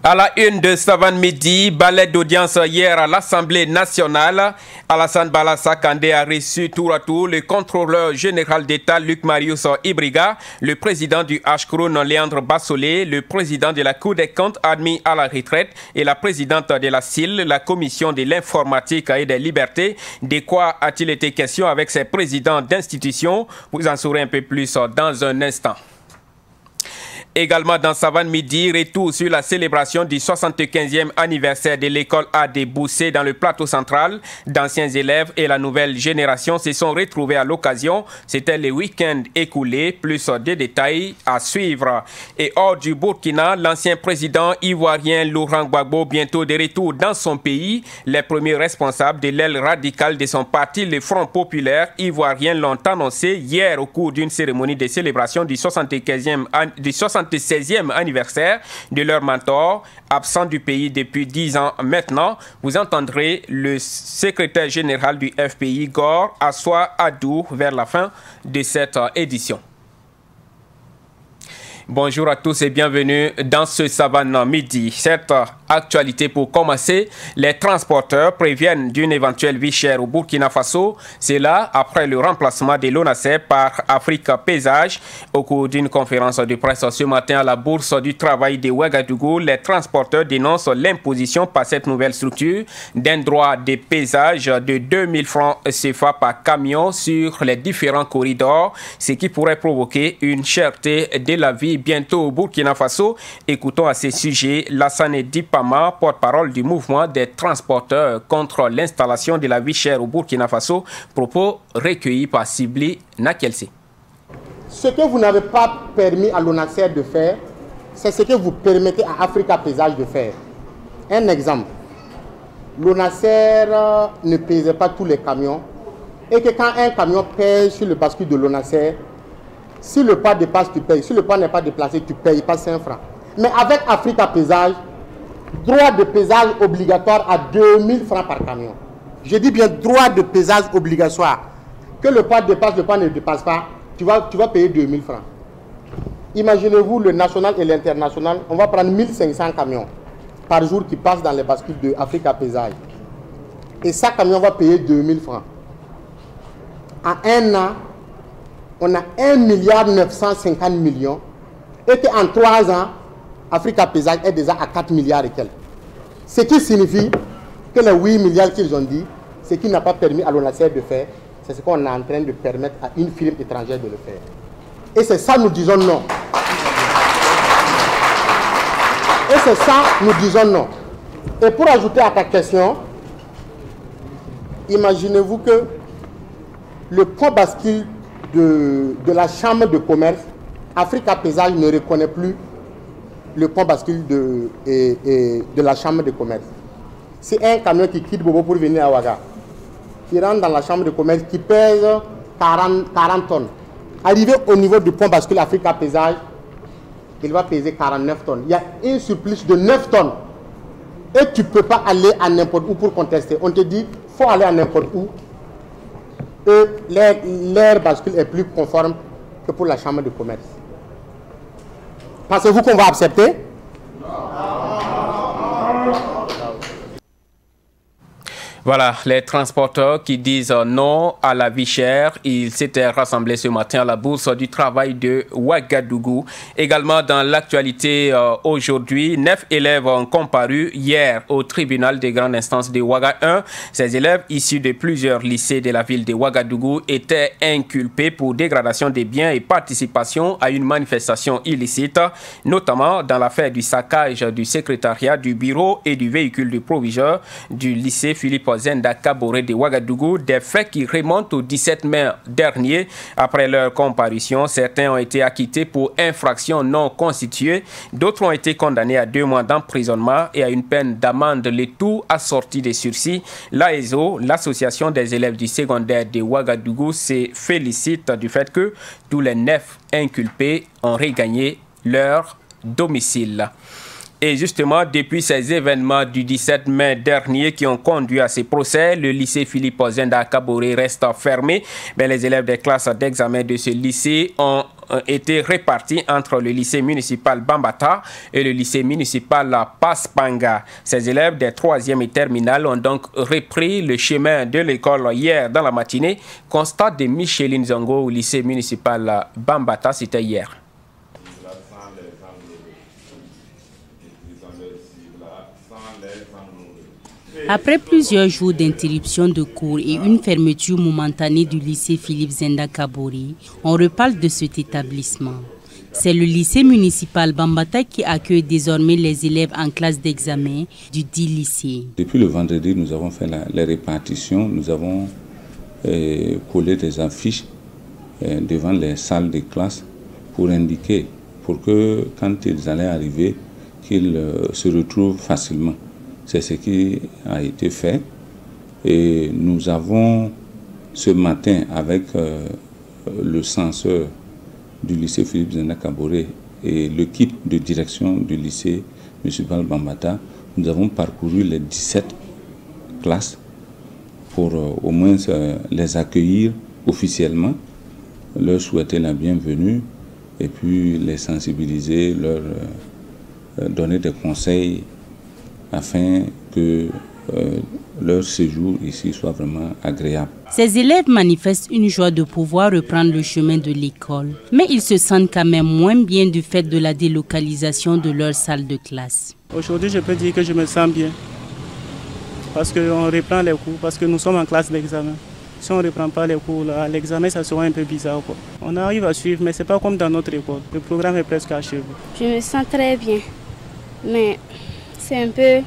À la une de Savane Midi, balai d'audience hier à l'Assemblée nationale, Alassane Bala Kandé a reçu tour à tour le contrôleur général d'État Luc Marius Ibriga, le président du HCRON Léandre Bassolé, le président de la Cour des comptes admis à la retraite et la présidente de la CIL, la commission de l'informatique et des libertés. De quoi a-t-il été question avec ces présidents d'institutions? Vous en saurez un peu plus dans un instant. Également dans Savane Midi, retour sur la célébration du 75e anniversaire de l'école A de Boussé dans le plateau central. D'anciens élèves et la nouvelle génération se sont retrouvés à l'occasion. C'était le week-end écoulé, plus de détails à suivre. Et hors du Burkina, l'ancien président ivoirien Laurent Gbagbo, bientôt de retour dans son pays. Les premiers responsables de l'aile radicale de son parti, le Front populaire ivoirien, l'ont annoncé hier au cours d'une cérémonie de célébration du 76e anniversaire de leur mentor, absent du pays depuis 10 ans maintenant. Vous entendrez le secrétaire général du FPI, Gore Assoa Adou, vers la fin de cette édition. Bonjour à tous et bienvenue dans ce Savane Midi. Cette actualité pour commencer, les transporteurs préviennent d'une éventuelle vie chère au Burkina Faso. C'est là après le remplacement de l'ONASER par Africa Paysage. Au cours d'une conférence de presse ce matin à la Bourse du Travail de Ouagadougou, les transporteurs dénoncent l'imposition par cette nouvelle structure d'un droit de paysage de 2000 francs CFA par camion sur les différents corridors, ce qui pourrait provoquer une cherté de la vie bientôt au Burkina Faso. Écoutons à ce sujet Lassane Dipama, porte-parole du mouvement des transporteurs contre l'installation de la vie chère au Burkina Faso. Propos recueillis par Sibli Nakelsé. Ce que vous n'avez pas permis à l'ONASER de faire, c'est ce que vous permettez à Africa Paysage de faire. Un exemple, l'ONASER ne pesait pas tous les camions et que quand un camion pèse sur le bascule de l'ONASER, si le pas dépasse, tu payes. Si le pas n'est pas déplacé, tu ne payes pas 5 francs. Mais avec Africa Paysage, droit de pesage obligatoire à 2000 francs par camion. Je dis bien droit de pesage obligatoire. Que le pas dépasse, le pas ne dépasse pas, tu vas payer 2000 francs. Imaginez-vous le national et l'international, on va prendre 1500 camions par jour qui passent dans les bascules de Africa Paysage. Et chaque camion va payer 2000 francs. En un an, on a 1,950 milliards et qu'en 3 ans, Africa Paysage est déjà à 4 milliards et quelques. Ce qui signifie que les 8 milliards qu'ils ont dit, ce qui n'a pas permis à l'ONASER de faire, c'est ce qu'on est en train de permettre à une firme étrangère de le faire. Et c'est ça nous disons non. Et c'est ça nous disons non. Et pour ajouter à ta question, imaginez-vous que le pont bascule de la chambre de commerce, Africa Paysage ne reconnaît plus le pont bascule de la chambre de commerce. C'est un camion qui quitte Bobo pour venir à Ouaga, qui rentre dans la chambre de commerce, qui pèse 40 tonnes. Arrivé au niveau du pont bascule Africa Paysage, il va peser 49 tonnes. Il y a un surplus de 9 tonnes. Et tu ne peux pas aller à n'importe où pour contester. On te dit, il faut aller à n'importe où. Et l'air bascule est plus conforme que pour la chambre de commerce. Pensez-vous qu'on va accepter? Voilà, les transporteurs qui disent non à la vie chère. Ils s'étaient rassemblés ce matin à la Bourse du Travail de Ouagadougou. Également dans l'actualité aujourd'hui, 9 élèves ont comparu hier au tribunal des grandes instances de Ouaga 1. Ces élèves issus de plusieurs lycées de la ville de Ouagadougou étaient inculpés pour dégradation des biens et participation à une manifestation illicite, notamment dans l'affaire du saccage du secrétariat, du bureau et du véhicule du proviseur du lycée Philippe Zenda Kaboré de Ouagadougou, des faits qui remontent au 17 mai dernier. Après leur comparution, certains ont été acquittés pour infractions non constituées, d'autres ont été condamnés à 2 mois d'emprisonnement et à une peine d'amende, le tout assorti des sursis. L'AESO, l'association des élèves du secondaire de Ouagadougou, se félicite du fait que tous les 9 inculpés ont regagné leur domicile. Et justement, depuis ces événements du 17 mai dernier qui ont conduit à ces procès, le lycée Philippe Zenda Kaboré reste fermé. Mais les élèves des classes d'examen de ce lycée ont été répartis entre le lycée municipal Bambata et le lycée municipal Paspanga. Ces élèves des 3e et terminales ont donc repris le chemin de l'école hier dans la matinée. Constat de Micheline Zongo au lycée municipal Bambata, c'était hier. Après plusieurs jours d'interruption de cours et une fermeture momentanée du lycée Philippe Zenda Kaboré, on reparle de cet établissement. C'est le lycée municipal Bambata qui accueille désormais les élèves en classe d'examen du dit lycée. Depuis le vendredi, nous avons fait les répartitions, nous avons collé des affiches devant les salles de classe pour indiquer, pour que quand ils allaient arriver, qu'ils se retrouvent facilement. C'est ce qui a été fait et nous avons ce matin avec le censeur du lycée Philippe Zenda Kaboré et l'équipe de direction du lycée municipal Bambata, nous avons parcouru les 17 classes pour au moins les accueillir officiellement, leur souhaiter la bienvenue et puis les sensibiliser, leur donner des conseils afin que leur séjour ici soit vraiment agréable. Ces élèves manifestent une joie de pouvoir reprendre le chemin de l'école, mais ils se sentent quand même moins bien du fait de la délocalisation de leur salle de classe. Aujourd'hui, je peux dire que je me sens bien, parce qu'on reprend les cours, parce que nous sommes en classe d'examen. Si on ne reprend pas les cours, l'examen, ça sera un peu bizarre, quoi. On arrive à suivre, mais ce n'est pas comme dans notre école. Le programme est presque achevé. Je me sens très bien, mais c'est un peu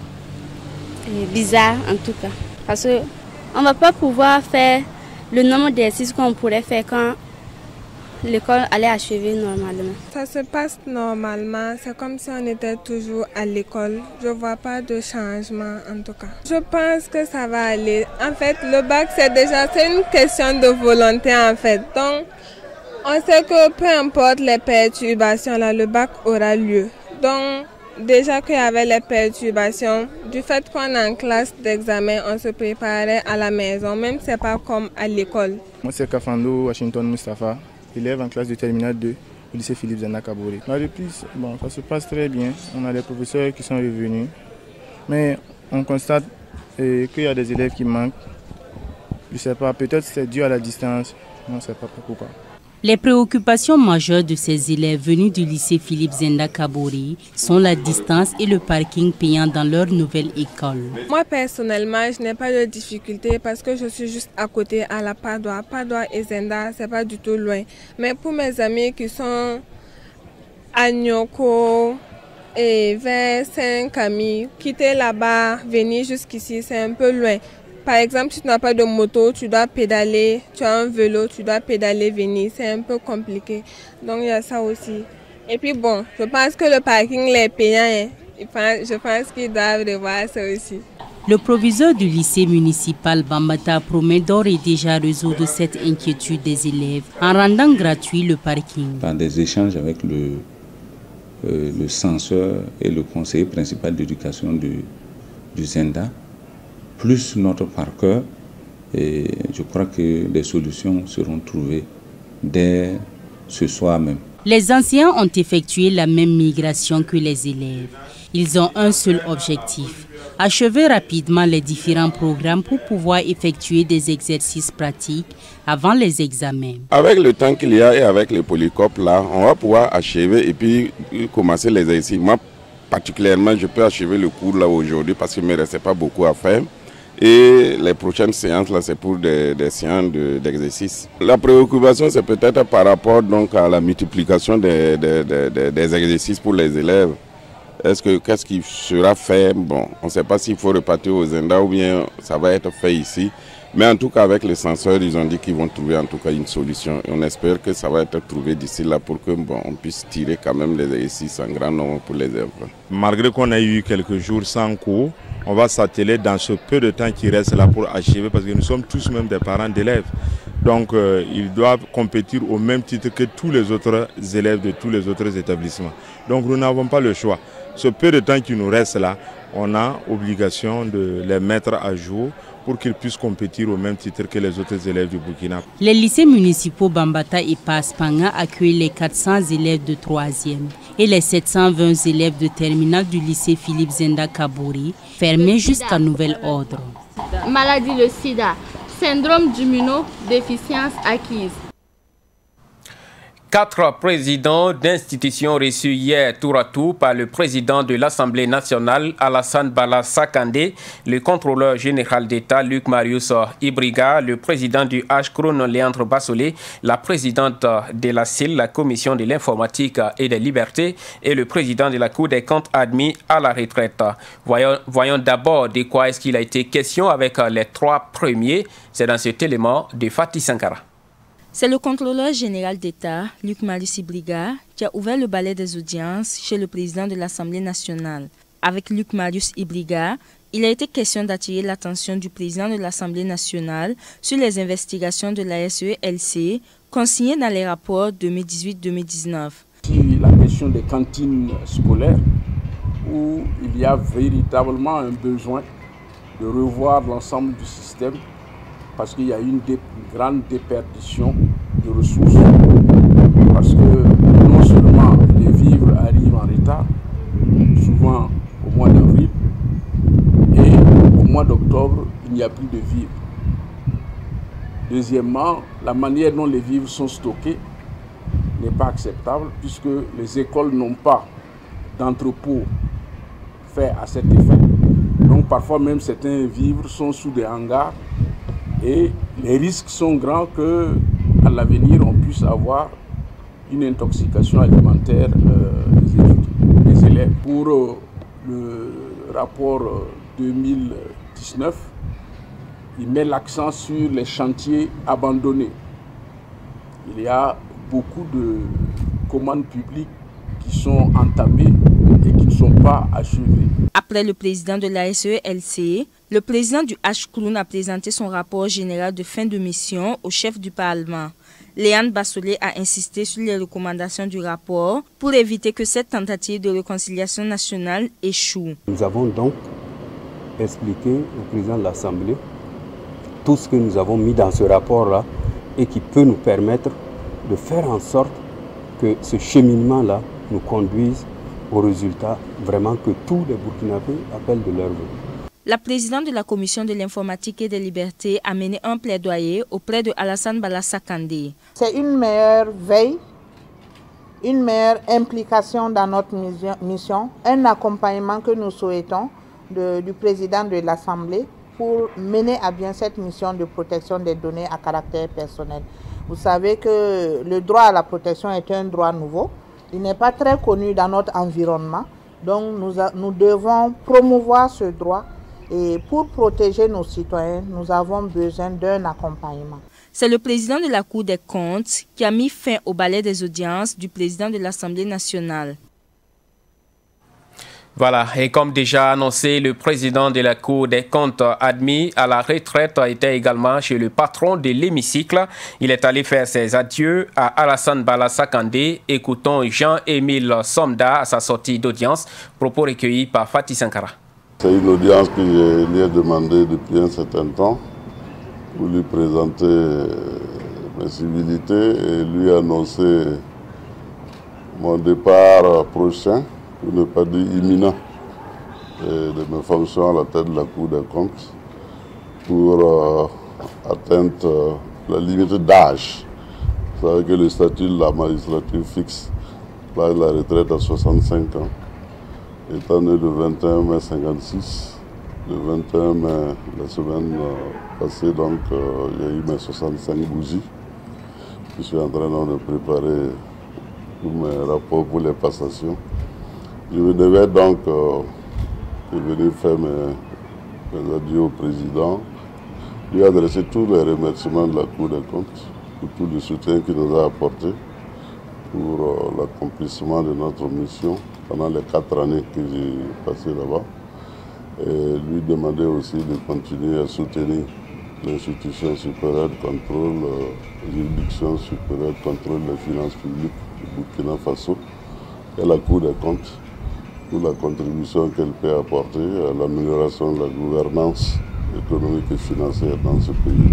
bizarre en tout cas, parce qu'on ne va pas pouvoir faire le nombre d'exercices qu'on pourrait faire quand l'école allait achever normalement. Ça se passe normalement, c'est comme si on était toujours à l'école. Je ne vois pas de changement en tout cas. Je pense que ça va aller. En fait, le bac c'est une question de volonté en fait. Donc, on sait que peu importe les perturbations, là, le bac aura lieu. Donc, déjà qu'il y avait les perturbations, du fait qu'on est en classe d'examen, on se préparait à la maison, même si ce n'est pas comme à l'école. Moi, c'est Kafando Washington Mustafa, élève en classe de terminale 2 au lycée Philippe Zenda Kaboré. La reprise, bon, ça se passe très bien. On a des professeurs qui sont revenus, mais on constate qu'il y a des élèves qui manquent. Je ne sais pas, peut-être c'est dû à la distance, on ne sait pas pourquoi. Les préoccupations majeures de ces élèves venus du lycée Philippe Zenda Kaboré sont la distance et le parking payant dans leur nouvelle école. Moi personnellement, je n'ai pas de difficulté parce que je suis juste à côté à la Padoua. Padoua et Zenda, c'est pas du tout loin. Mais pour mes amis qui sont à Nyoko et vers Saint-Camille, quitter là-bas, venir jusqu'ici, c'est un peu loin. Par exemple, si tu n'as pas de moto, tu dois pédaler, tu as un vélo, tu dois pédaler, venir. C'est un peu compliqué. Donc, il y a ça aussi. Et puis bon, je pense que le parking est payant. Je pense qu'ils doivent revoir ça aussi. Le proviseur du lycée municipal Bambata promet d'ores et déjà résoudre cette inquiétude des élèves en rendant gratuit le parking. Par des échanges avec le censeur et le conseiller principal d'éducation du Zenda, plus notre parcours, et je crois que des solutions seront trouvées dès ce soir même. Les anciens ont effectué la même migration que les élèves. Ils ont un seul objectif, achever rapidement les différents programmes pour pouvoir effectuer des exercices pratiques avant les examens. Avec le temps qu'il y a et avec les polycopes là, on va pouvoir achever et puis commencer les exercices. Moi, particulièrement, je peux achever le cours là aujourd'hui parce qu'il ne me restait pas beaucoup à faire. Et les prochaines séances, là, c'est pour des séances d'exercice. La préoccupation, c'est peut-être par rapport donc, à la multiplication des exercices pour les élèves. Qu'est-ce qui sera fait? Bon, on ne sait pas s'il faut repartir aux Zenda ou bien ça va être fait ici. Mais en tout cas, avec les censeurs, ils ont dit qu'ils vont trouver en tout cas une solution. Et on espère que ça va être trouvé d'ici là pour que on puisse tirer quand même les exercices en grand nombre pour les élèves. Malgré qu'on a eu quelques jours sans cours, on va s'atteler dans ce peu de temps qui reste là pour achever parce que nous sommes tous même des parents d'élèves. Donc ils doivent compétir au même titre que tous les autres élèves de tous les autres établissements. Donc nous n'avons pas le choix. ce peu de temps qui nous reste là, on a obligation de les mettre à jour pour qu'ils puissent compétir au même titre que les autres élèves du Burkina. Les lycées municipaux Bambata et Paspanga accueillent les 400 élèves de 3e et les 720 élèves de terminale du lycée Philippe Zenda Kabouri, fermés jusqu'à nouvel ordre. Maladie le sida, syndrome d'immunodéficience acquise. 4 présidents d'institutions reçus hier tour à tour par le président de l'Assemblée nationale, Alassane Bala Sakandé, le contrôleur général d'État, Luc Marius Ibriga, le président du HCROUN, Léandre Bassolé, la présidente de la CIL, la commission de l'informatique et des libertés, et le président de la Cour des comptes admis à la retraite. Voyons d'abord de quoi est-ce qu'il a été question avec les 3 premiers. C'est dans cet élément de Fatih Sankara. C'est le contrôleur général d'État, Luc Marius Ibriga, qui a ouvert le balai des audiences chez le président de l'Assemblée nationale. Avec Luc Marius Ibriga, il a été question d'attirer l'attention du président de l'Assemblée nationale sur les investigations de la SELC consignées dans les rapports 2018-2019. La question des cantines scolaires, où il y a véritablement un besoin de revoir l'ensemble du système, parce qu'il y a une grande déperdition de ressources, parce que non seulement les vivres arrivent en retard, souvent au mois d'avril, et au mois d'octobre, il n'y a plus de vivres. Deuxièmement, la manière dont les vivres sont stockés n'est pas acceptable, puisque les écoles n'ont pas d'entrepôt fait à cet effet. Donc parfois même certains vivres sont sous des hangars, et les risques sont grands qu'à l'avenir, on puisse avoir une intoxication alimentaire des élèves. Pour le rapport 2019, il met l'accent sur les chantiers abandonnés. Il y a beaucoup de commandes publiques qui sont entamées et qui ne sont pas achevées. Après le président de la SELC, le président du HCROUN a présenté son rapport général de fin de mission au chef du Parlement. Léandre Bassolé a insisté sur les recommandations du rapport pour éviter que cette tentative de réconciliation nationale échoue. Nous avons donc expliqué au président de l'Assemblée tout ce que nous avons mis dans ce rapport-là et qui peut nous permettre de faire en sorte que ce cheminement-là nous conduise au résultat vraiment que tous les Burkinabés appellent de leur vœu. La présidente de la commission de l'informatique et des libertés a mené un plaidoyer auprès de Alassane Bala Sakandé. C'est une meilleure veille, une meilleure implication dans notre mission, un accompagnement que nous souhaitons du président de l'Assemblée pour mener à bien cette mission de protection des données à caractère personnel. Vous savez que le droit à la protection est un droit nouveau. Il n'est pas très connu dans notre environnement, donc nous devons promouvoir ce droit et pour protéger nos citoyens, nous avons besoin d'un accompagnement. C'est le président de la Cour des comptes qui a mis fin au balai des audiences du président de l'Assemblée nationale. Voilà, et comme déjà annoncé, le président de la Cour des comptes admis à la retraite était également chez le patron de l'hémicycle. Il est allé faire ses adieux à Alassane Bala Sakandé. Écoutons Jean-Émile Somda à sa sortie d'audience, propos recueillis par Fatih Sankara. C'est une audience que je lui ai demandé depuis un certain temps pour lui présenter mes civilités et lui annoncer mon départ prochain, pour ne pas dire imminent, de mes fonctions à la tête de la Cour des comptes pour atteindre la limite d'âge. Vous savez que le statut de la magistrature fixe l'âge de la retraite à 65 ans. Étant né le 21 mai 56, le 21 mai, la semaine passée, donc il y a eu mes 65 bougies. Je suis en train de préparer tous mes rapports pour les passations. Je me devais donc venir faire mes adieux au président, lui adresser tous les remerciements de la Cour des comptes pour tout le soutien qu'il nous a apporté pour l'accomplissement de notre mission pendant les 4 années que j'ai passées là-bas. Et lui demander aussi de continuer à soutenir l'institution supérieure de contrôle, la juridiction supérieure de contrôle des finances publiques du Burkina Faso et la Cour des comptes pour la contribution qu'elle peut apporter à l'amélioration de la gouvernance économique et financière dans ce pays.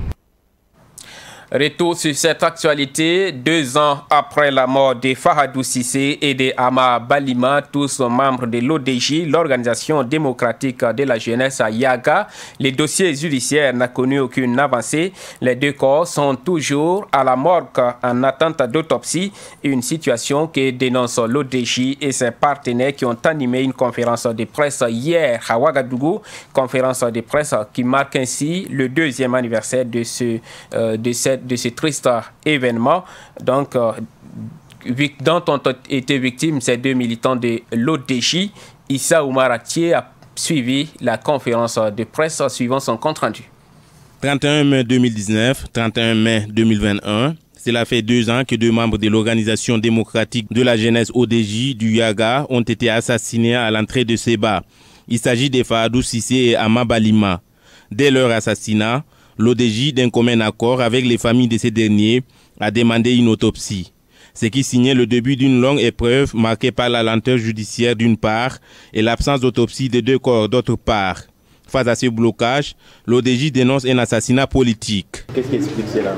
Retour sur cette actualité, 2 ans après la mort de Fahadou Cissé et de Ama Balima, tous membres de l'ODJ, l'Organisation démocratique de la jeunesse à Yaga. Les dossiers judiciaires n'ont connu aucune avancée. Les 2 corps sont toujours à la morgue en attente d'autopsie. Une situation que dénonce l'ODJ et ses partenaires qui ont animé une conférence de presse hier à Ouagadougou. Conférence de presse qui marque ainsi le 2e anniversaire de ce triste événement, donc, dont ont été victimes ces 2 militants de l'ODJ. Issa Oumaratier a suivi la conférence de presse suivant son compte-rendu. 31 mai 2019, 31 mai 2021, cela fait 2 ans que 2 membres de l'Organisation démocratique de la jeunesse ODJ du Yaga ont été assassinés à l'entrée de Seba. Il s'agit de Fahadou Cissé et Ama Balima. Dès leur assassinat, l'ODJ, d'un commun accord avec les familles de ces derniers, a demandé une autopsie. Ce qui signait le début d'une longue épreuve marquée par la lenteur judiciaire d'une part et l'absence d'autopsie des 2 corps d'autre part. Face à ce blocage, l'ODJ dénonce un assassinat politique. Qu'est-ce qui explique cela?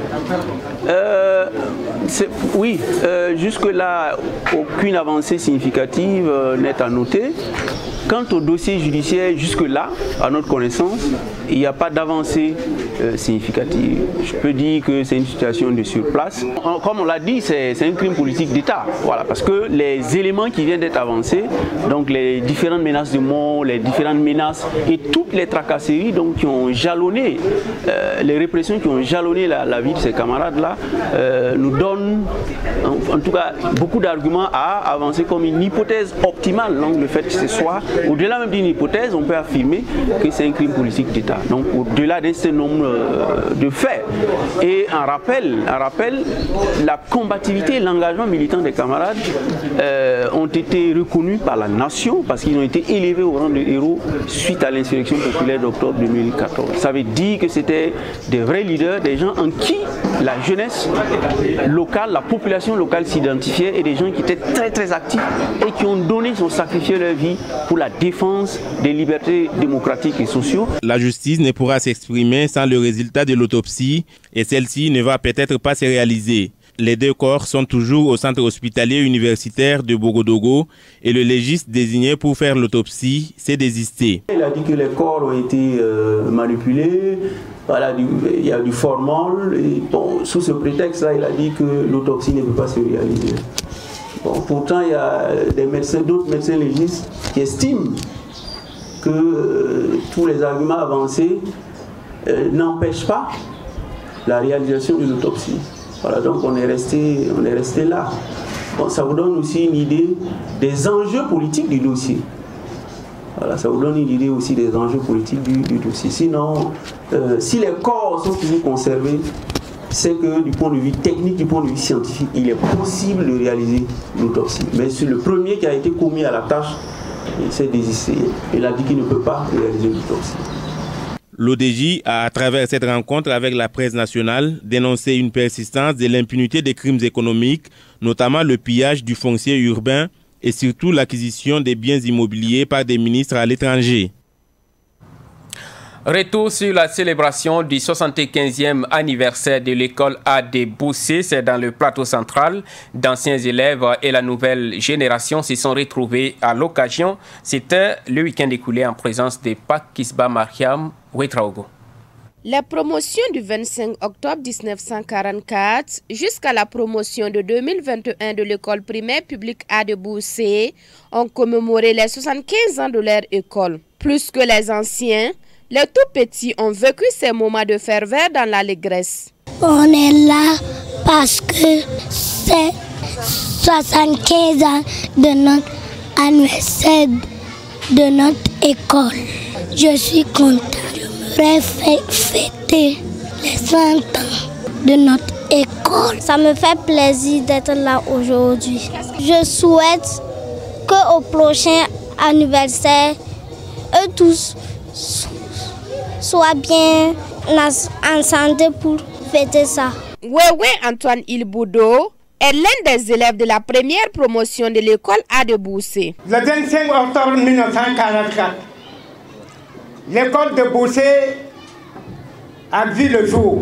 Oui, jusque-là, aucune avancée significative n'est à noter. Quant au dossier judiciaire, jusque-là, à notre connaissance, il n'y a pas d'avancée significative. Je peux dire que c'est une situation de surplace. Comme on l'a dit, c'est un crime politique d'État. Voilà, parce que les éléments qui viennent d'être avancés, donc les différentes menaces de mort, les différentes menaces et toutes les tracasseries donc, qui ont jalonné, les répressions qui ont jalonné la vie de ces camarades-là, nous donnent en tout cas beaucoup d'arguments à avancer comme une hypothèse optimale. Donc le fait que ce soit, au-delà même d'une hypothèse, on peut affirmer que c'est un crime politique d'État. Donc au-delà d'un certain nombre de faits. Et un rappel, la combativité et l'engagement militant des camarades ont été reconnus par la nation parce qu'ils ont été élevés au rang de héros suite à l'insurrection populaire d'octobre 2014. Ça veut dire que c'était des vrais leaders, des gens en qui la jeunesse locale, la population locale s'identifiait et des gens qui étaient très très actifs et qui ont donné, qui ont sacrifié leur vie pour la défense des libertés démocratiques et sociaux. La justice ne pourra s'exprimer sans le résultat de l'autopsie et celle-ci ne va peut-être pas se réaliser. Les 2 corps sont toujours au centre hospitalier universitaire de Bogodogo et le légiste désigné pour faire l'autopsie s'est désisté. Il a dit que les corps ont été manipulés, voilà, il y a du formol et bon, sous ce prétexte-là, il a dit que l'autopsie ne peut pas se réaliser. Bon, pourtant, il y a d'autres médecins légistes qui estiment que tous les arguments avancés n'empêchent pas la réalisation de l'autopsie. Voilà, donc on est resté là. Bon, ça vous donne aussi une idée des enjeux politiques du dossier. Voilà, ça vous donne une idée aussi des enjeux politiques du dossier. Sinon, si les corps sont toujours conservés, c'est que du point de vue technique, du point de vue scientifique, il est possible de réaliser l'autopsie. Mais sur le premier qui a été commis à la tâche, il s'est désisté. Il a dit qu'il ne peut pas réaliser l'autopsie. L'ODJ a, à travers cette rencontre avec la presse nationale, dénoncé une persistance de l'impunité des crimes économiques, notamment le pillage du foncier urbain et surtout l'acquisition des biens immobiliers par des ministres à l'étranger. Retour sur la célébration du 75e anniversaire de l'école A.D. Boussé, c'est dans le plateau central. D'anciens élèves et la nouvelle génération se sont retrouvés à l'occasion. C'était le week-end écoulé en présence de Pak Kisba Mariam Ouetraogo. La promotion du 25 octobre 1944 jusqu'à la promotion de 2021 de l'école primaire publique A.D. Boussé ont commémoré les 75 ans de leur école. Plus que les anciens, les tout petits ont vécu ces moments de ferveur dans l'allégresse. On est là parce que c'est 75 ans de notre anniversaire de notre école. Je suis content. Je voudrais fêter les 100 ans de notre école. Ça me fait plaisir d'être là aujourd'hui. Je souhaite qu'au prochain anniversaire, eux tous soient bien en santé pour fêter ça. Wewe Antoine Ilboudo, est l'un des élèves de la première promotion de l'école A de Boussé. Le 25 octobre 1944, l'école de Boussé a vu le jour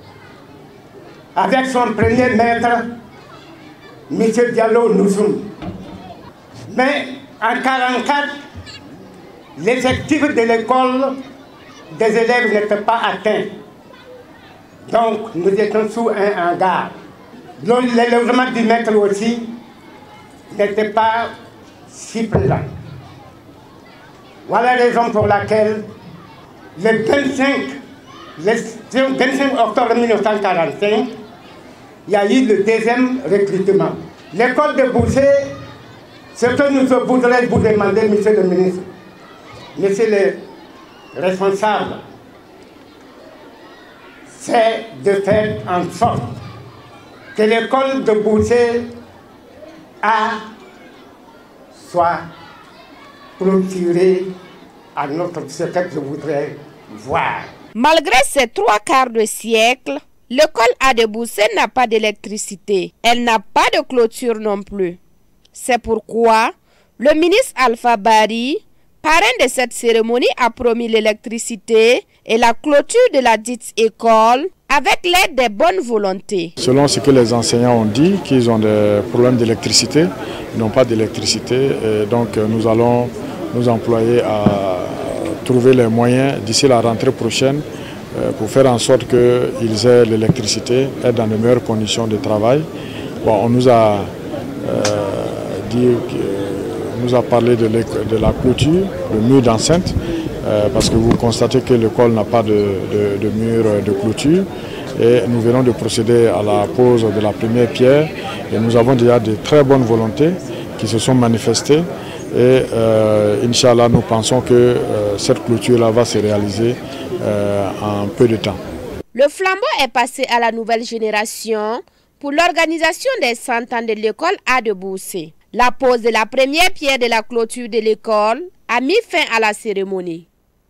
avec son premier maître, M. Diallo Noussoum. Mais en 1944, l'effectif de l'école des élèves n'était pas atteint. Donc nous étions sous un hangar. Le logement du maître aussi n'était pas si présent. Voilà la raison pour laquelle le 25 octobre 1945, il y a eu le deuxième recrutement. L'école de Boussé, ce que nous voudrions vous demander, monsieur le ministre, monsieur le responsable, c'est de faire en sorte que l'école de Boussé soit clôturée à notre ce que je voudrais voir. Malgré ces 3/4 de siècle, l'école A de Boussé n'a pas d'électricité. Elle n'a pas de clôture non plus. C'est pourquoi le ministre Alpha Bari, parrain de cette cérémonie, a promis l'électricité et la clôture de la dite école avec l'aide des bonnes volontés. Selon ce que les enseignants ont dit, qu'ils ont des problèmes d'électricité, ils n'ont pas d'électricité. Donc nous allons nous employer à trouver les moyens d'ici la rentrée prochaine pour faire en sorte qu'ils aient l'électricité et dans de meilleures conditions de travail. Bon, on nous a parlé de la clôture, le mur d'enceinte, parce que vous constatez que l'école n'a pas de mur de clôture. Et nous venons de procéder à la pose de la première pierre. Et nous avons déjà de très bonnes volontés qui se sont manifestées. Et Inch'Allah, nous pensons que cette clôture-là va se réaliser en peu de temps. Le flambeau est passé à la nouvelle génération pour l'organisation des 100 ans de l'école A de Boussé. La pose de la première pierre de la clôture de l'école a mis fin à la cérémonie.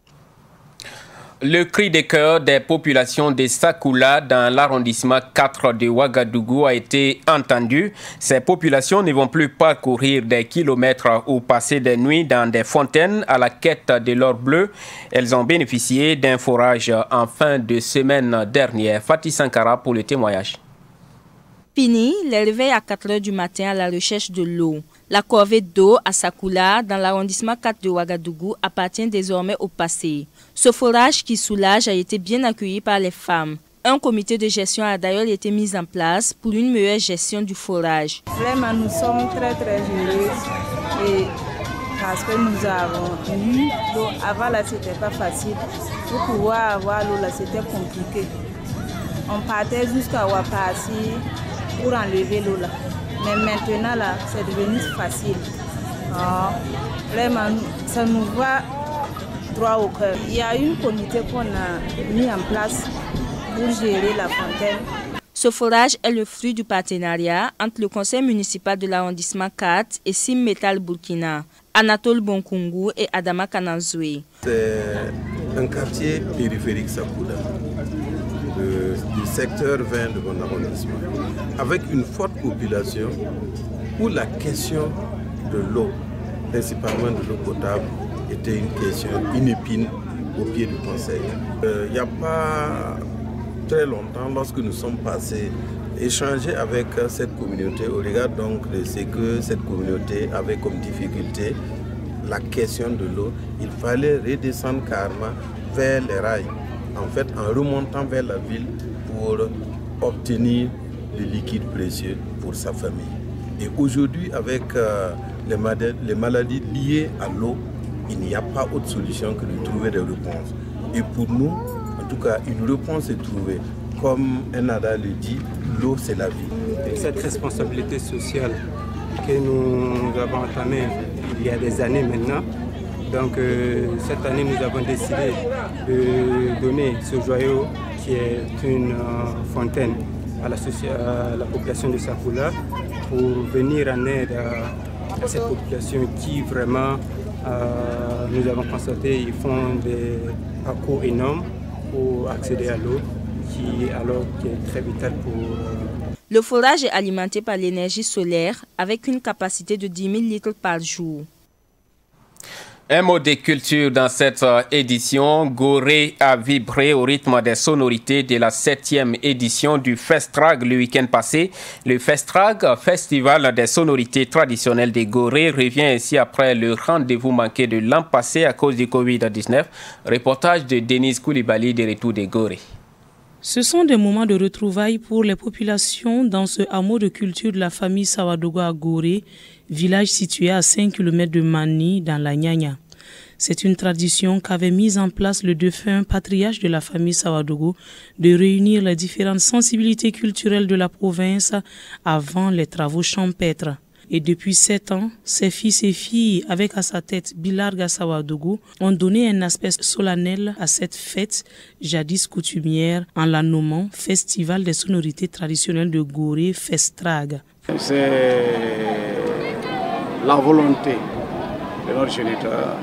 Le cri de cœur des populations de Sakoula dans l'arrondissement 4 de Ouagadougou a été entendu. Ces populations ne vont plus parcourir des kilomètres ou passer des nuits dans des fontaines à la quête de l'or bleu. Elles ont bénéficié d'un forage en fin de semaine dernière. Fatih Sankara pour le témoignage. Fini les réveils à 4 h du matin à la recherche de l'eau. La corvée d'eau à Sakoula, dans l'arrondissement 4 de Ouagadougou, appartient désormais au passé. Ce forage qui soulage a été bien accueilli par les femmes. Un comité de gestion a d'ailleurs été mis en place pour une meilleure gestion du forage. Vraiment, nous sommes très heureuses parce que nous avons eu l'eau. Avant, là, c'était pas facile. Pour pouvoir avoir l'eau, là, c'était compliqué. On partait jusqu'à Wapassi pour enlever l'eau là. Mais maintenant là, c'est devenu facile. Vraiment, ça nous va droit au cœur. Il y a une comité qu'on a mis en place pour gérer la fontaine. Ce forage est le fruit du partenariat entre le conseil municipal de l'arrondissement 4 et Sim Metal Burkina, Anatole Bonkungu et Adama Kananzoué. C'est un quartier périphérique Sakoula, du secteur 20 de mon arrondissement, avec une forte population où la question de l'eau, principalement de l'eau potable, était une question, une épine au pied du conseil. Il n'y a pas très longtemps, lorsque nous sommes passés échanger avec cette communauté, au regard donc de ce que cette communauté avait comme difficulté, la question de l'eau, il fallait redescendre carrément vers les rails, en fait en remontant vers la ville pour obtenir le liquide précieux pour sa famille. Et aujourd'hui, avec les maladies liées à l'eau, il n'y a pas autre solution que de trouver des réponses. Et pour nous, en tout cas, une réponse est trouvée. Comme Enada le dit, l'eau c'est la vie. Et cette responsabilité sociale que nous avons entamée il y a des années maintenant, donc cette année nous avons décidé de donner ce joyau qui est une fontaine à la population de Sakoula pour venir en aide à cette population qui vraiment, nous avons constaté, ils font des parcours énormes pour accéder à l'eau, qui est très vital pour... Le forage est alimenté par l'énergie solaire avec une capacité de 10 000 litres par jour. Un mot de culture dans cette édition. Gorée a vibré au rythme des sonorités de la 7e édition du Festrag le week-end passé. Le Festrag, festival des sonorités traditionnelles de Gorée, revient ainsi après le rendez-vous manqué de l'an passé à cause du Covid-19. Reportage de Denise Koulibaly de retour de Gorée. Ce sont des moments de retrouvailles pour les populations dans ce hameau de culture de la famille Sawadogo à Gorée, village situé à 5 km de Mani, dans la Nyanya. C'est une tradition qu'avait mise en place le défunt patriarche de la famille Sawadogo de réunir les différentes sensibilités culturelles de la province avant les travaux champêtres. Et depuis 7 ans, ses fils et filles, avec à sa tête Bilarga Sawadogo, ont donné un aspect solennel à cette fête, jadis coutumière, en la nommant Festival des sonorités traditionnelles de Gorée, Festrag. C'est la volonté de notre géniteur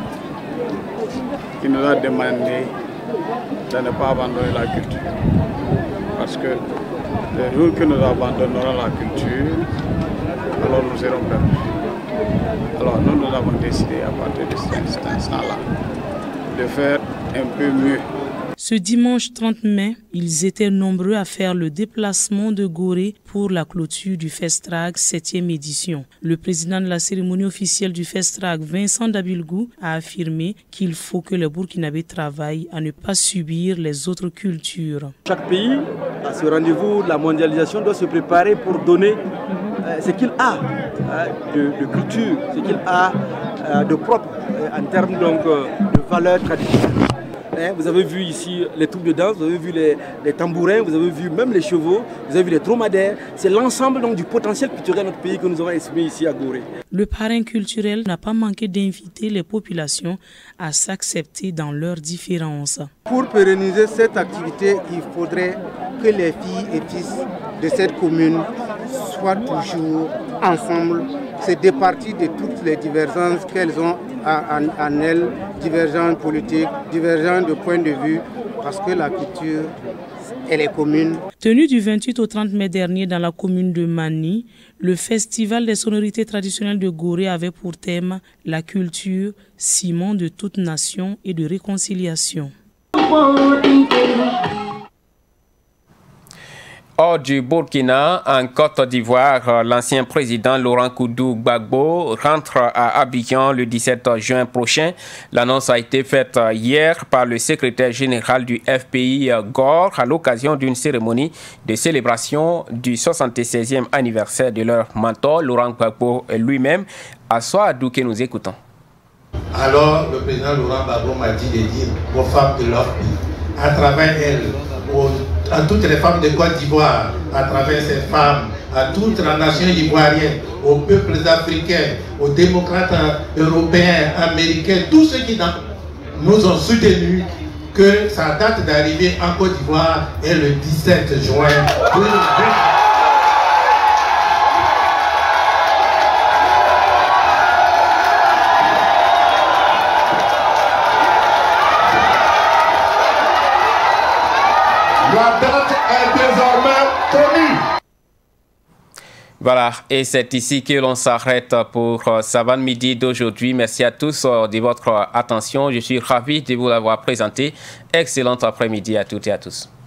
qui nous a demandé de ne pas abandonner la culture. Parce que le jour que nous abandonnerons la culture, alors nous serons perdus. Alors nous avons décidé à partir de cet instant-là de faire un peu mieux. Ce dimanche 30 mai, ils étaient nombreux à faire le déplacement de Gorée pour la clôture du Festrag 7e édition. Le président de la cérémonie officielle du Festrag, Vincent Dabilgou, a affirmé qu'il faut que les Burkinabés travaillent à ne pas subir les autres cultures. Chaque pays, à ce rendez-vous de la mondialisation, doit se préparer pour donner ce qu'il a de culture, ce qu'il a de propre en termes donc, de valeurs traditionnelles. Vous avez vu ici les troupes de danse, vous avez vu les tambourins, vous avez vu même les chevaux, vous avez vu les dromadaires. C'est l'ensemble donc du potentiel culturel de notre pays que nous avons exprimé ici à Gorée. Le parrain culturel n'a pas manqué d'inviter les populations à s'accepter dans leurs différences. Pour pérenniser cette activité, il faudrait que les filles et fils de cette commune soient toujours ensemble, se départir de toutes les divergences qu'elles ont en elles, divergences politiques, divergences de point de vue, parce que la culture, elle est commune. Tenu du 28 au 30 mai dernier dans la commune de Mani, le Festival des sonorités traditionnelles de Gorée avait pour thème la culture, ciment de toute nation et de réconciliation. Hors du Burkina, en Côte d'Ivoire, l'ancien président Laurent Koudou Gbagbo rentre à Abidjan le 17 juin prochain. L'annonce a été faite hier par le secrétaire général du FPI Gore à l'occasion d'une cérémonie de célébration du 76e anniversaire de leur mentor, Laurent Gbagbo lui-même. À Soadou que nous écoutons. Alors, le président Laurent Gbagbo m'a dit de dire aux femmes de leur pays, à travers elles, à toutes les femmes de Côte d'Ivoire, à travers ces femmes, à toute la nation ivoirienne, aux peuples africains, aux démocrates européens, américains, tous ceux qui nous ont soutenus, que sa date d'arrivée en Côte d'Ivoire est le 17 juin 2020. La date est désormais connue. Voilà, et c'est ici que l'on s'arrête pour Savane Midi d'aujourd'hui. Merci à tous de votre attention. Je suis ravi de vous l'avoir présenté. Excellent après-midi à toutes et à tous.